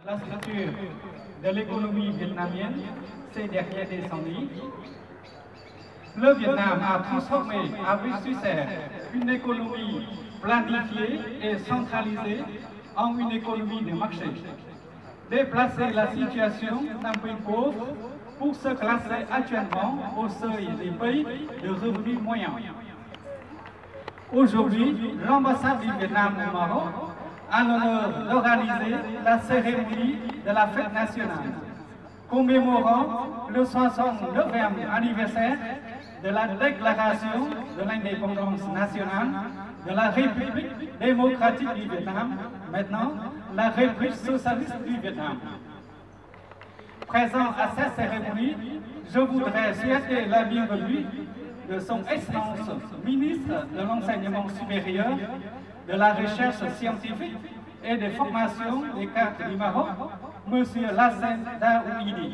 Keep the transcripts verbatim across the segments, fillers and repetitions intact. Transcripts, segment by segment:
la structure de l'économie vietnamienne ces dernières décennies. Le Vietnam a transformé avec succès une économie planifiée et centralisée en une économie de marché. Déplacer la situation d'un pays pauvre pour se classer actuellement au seuil des pays de revenus moyens. Aujourd'hui, l'ambassade du Vietnam au Maroc a l'honneur d'organiser la cérémonie de la fête nationale, commémorant le soixante-neuvième anniversaire de la déclaration de l'indépendance nationale de la République démocratique du Vietnam, maintenant la République socialiste du Vietnam. Présent à cette cérémonie, je voudrais souhaiter la bienvenue de son Excellence ministre de l'Enseignement supérieur, de la Recherche scientifique et des formations des cadres du Maroc, M. Lassen Daouidi.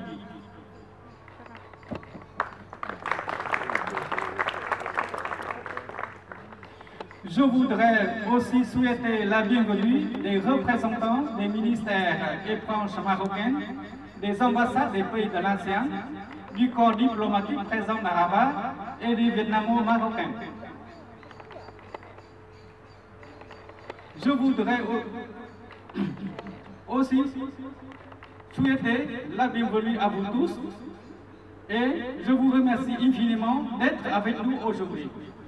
Je voudrais aussi souhaiter la bienvenue des représentants des ministères et branches marocaines, des ambassades des pays de l'ASEAN, du corps diplomatique présent à Rabat et des Vietnamo-Marocains. Je voudrais aussi souhaiter la bienvenue à vous tous et je vous remercie infiniment d'être avec nous aujourd'hui.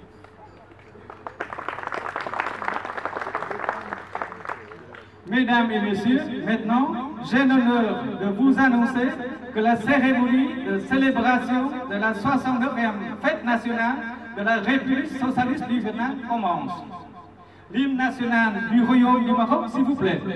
Mesdames et messieurs, maintenant, j'ai l'honneur de vous annoncer que la cérémonie de célébration de la soixante-neuvième fête nationale de la République socialiste du Vietnam commence. L'hymne national du Royaume du Maroc, s'il vous plaît.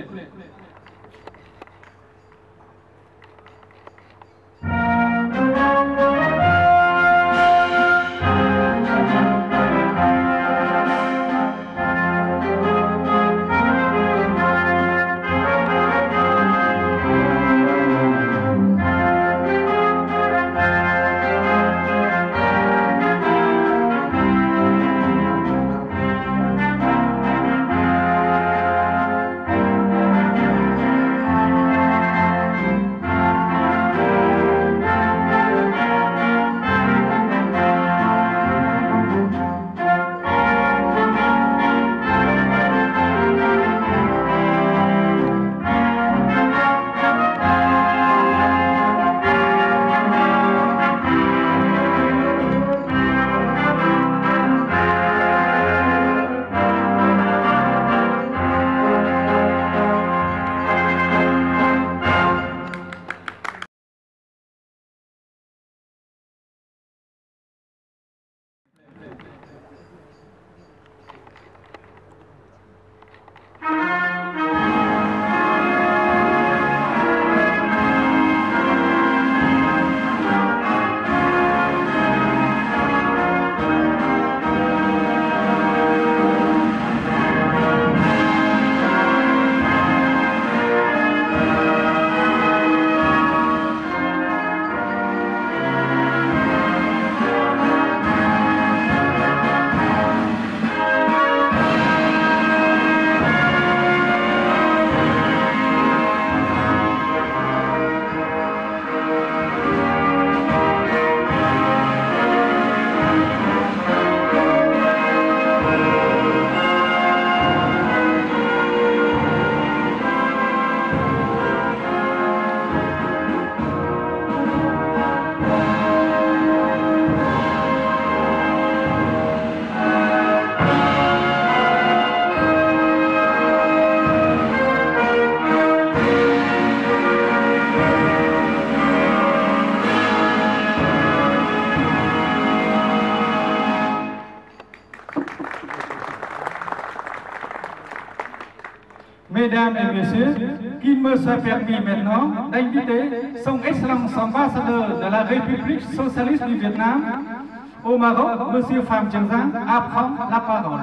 Mesdames et messieurs, qu'il me soit permis maintenant d'inviter son Excellence ambassadeur de la République socialiste du Vietnam au Maroc, M. Pham Trần Giang, à prendre la parole.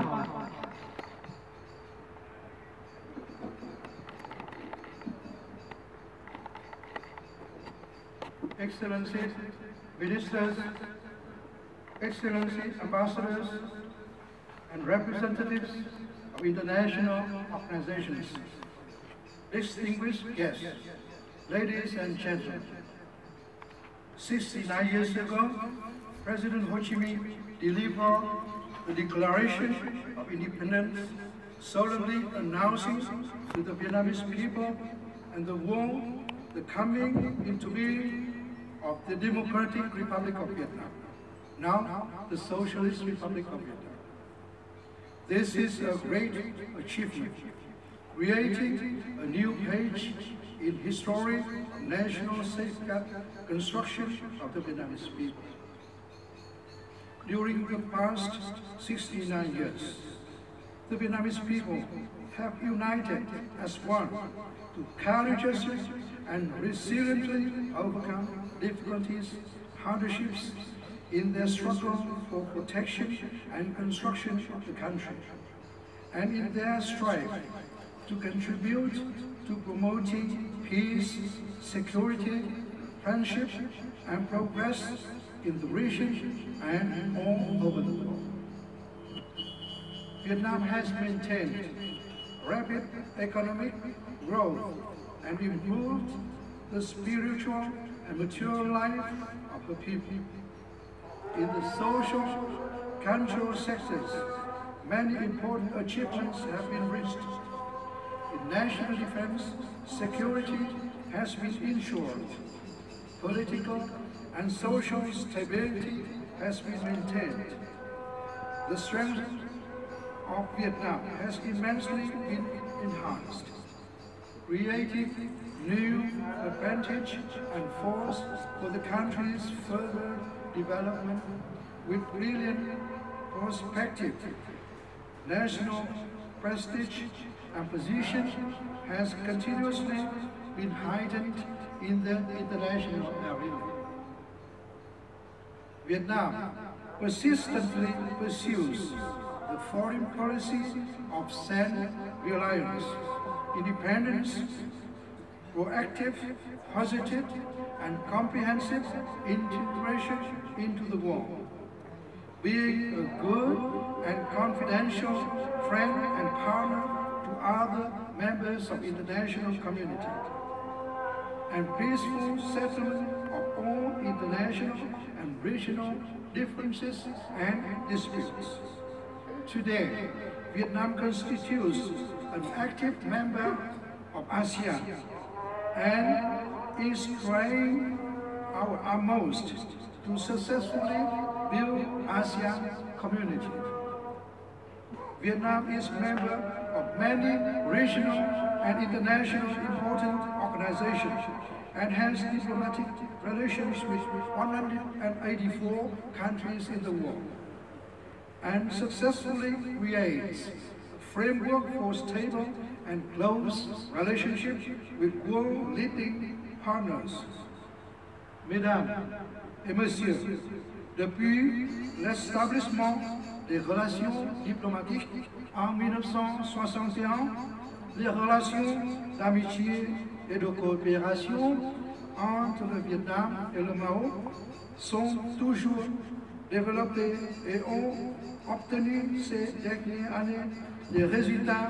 Excellencies, Ministers, Excellencies, Ambassadors, and representatives of international organizations. distinguished guests, ladies and gentlemen. sixty-nine years ago, President Ho Chi Minh delivered the Declaration of Independence, solemnly announcing to the Vietnamese people and the world the coming into being of the Democratic Republic of Vietnam, now the Socialist Republic of Vietnam. This is a great achievement, creating a new page in historic national safeguard construction of the Vietnamese people. During the past sixty-nine years, the Vietnamese people have united as one to courageously and resiliently overcome difficulties, hardships in their struggle for protection and construction of the country, and in their strive to contribute to promoting peace, security, friendship, and progress in the region and all over the world. Vietnam has maintained rapid economic growth and improved the spiritual and material life of the people. In the social, cultural sectors, many important achievements have been reached. In national defense, security has been ensured. Political and social stability has been maintained. The strength of Vietnam has immensely been enhanced, creating new advantage and force for the country's further development with brilliant perspective. National prestige and position has continuously been heightened in the international arena. Vietnam persistently pursues the foreign policy of self-reliance, independence, proactive, positive, and comprehensive integration into the world, being a good and confidential friend and partner to other members of the international community, and peaceful settlement of all international and regional differences and disputes. Today, Vietnam constitutes an active member of ASEAN and is trying our utmost to successfully build ASEAN community. Vietnam is member of many regional and international important organizations and has diplomatic relations with one hundred eighty-four countries in the world, and successfully creates a framework for stable and close relationships with world-leading partners. Mesdames et Messieurs, depuis l'établissement des relations diplomatiques en mille neuf cent soixante et un, les relations d'amitié et de coopération entre le Vietnam et le Maroc sont toujours développées et ont obtenu ces dernières années des résultats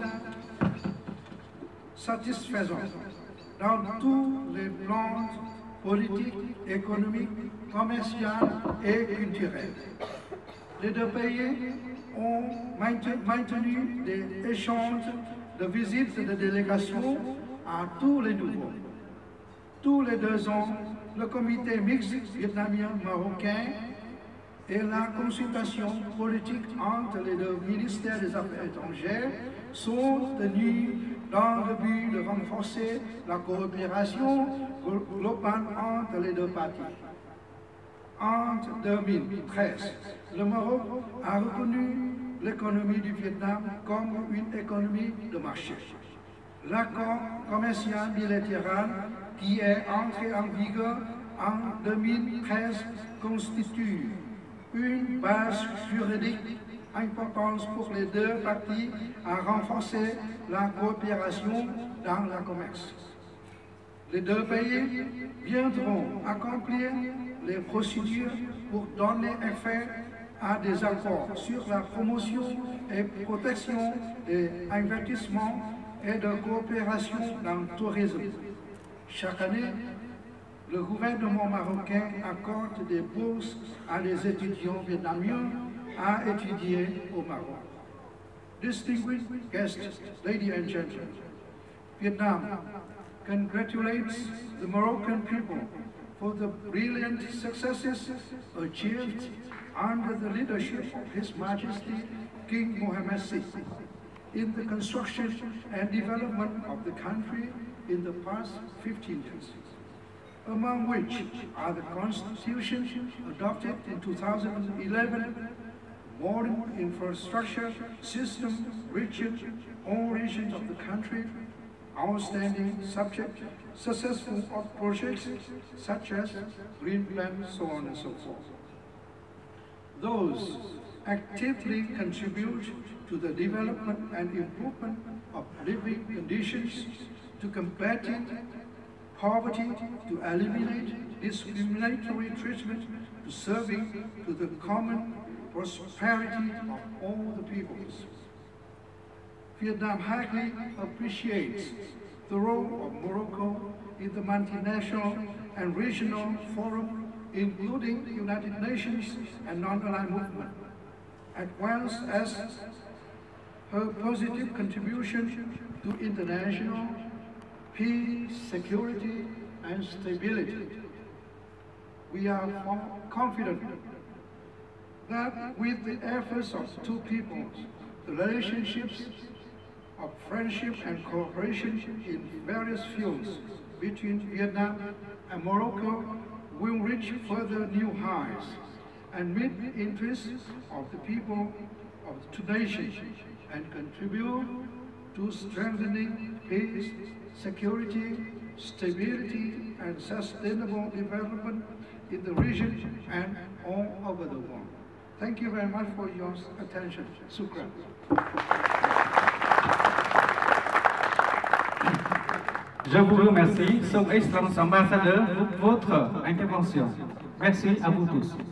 satisfaisants dans tous les plans politiques, économiques, commerciaux et culturels. Les deux pays ont maintenu des échanges de visites de délégations à tous les niveaux. Tous les deux ans, le comité mixte vietnamien-marocain et la consultation politique entre les deux ministères des Affaires étrangères sont tenus dans le but de renforcer la coopération globale entre les deux parties. En deux mille treize, le Maroc a reconnu l'économie du Vietnam comme une économie de marché. L'accord commercial bilatéral qui est entré en vigueur en deux mille treize constitue une base juridique importante pour les deux parties à renforcer la coopération dans le commerce. Les deux pays viendront accomplir les procédures pour donner effet à des accords sur la promotion et protection des investissements et de coopération dans le tourisme. Chaque année, le gouvernement marocain accorde des bourses à des étudiants vietnamiens à étudier au Maroc. Distinguished guests, ladies and gentlemen, Vietnam congratulates the Moroccan people for the brilliant successes achieved under the leadership of His Majesty King Mohammed the sixth in the construction and development of the country in the past fifteen years, among which are the Constitution adopted in two thousand eleven, modern infrastructure system reaching all regions of the country, outstanding subject, successful projects such as Green Plan, so on and so forth. Those actively contribute to the development and improvement of living conditions, to combating poverty, to eliminate discriminatory treatment, to serving to the common prosperity of all the peoples. Vietnam highly appreciates the role of Morocco in the multinational and regional forum, including the United Nations and non-aligned movement, as well as her positive contribution to international peace, security, and stability. We are confident that with the efforts of two peoples, the relationships of friendship and cooperation in various fields between Vietnam and Morocco will reach further new highs and meet the interests of the people of the two nations and contribute to strengthening peace, security, stability, and sustainable development in the region and all over the world. Thank you very much for your attention. Shukran. Je vous remercie, Son Excellence ambassadeur, pour votre intervention. Merci à vous tous.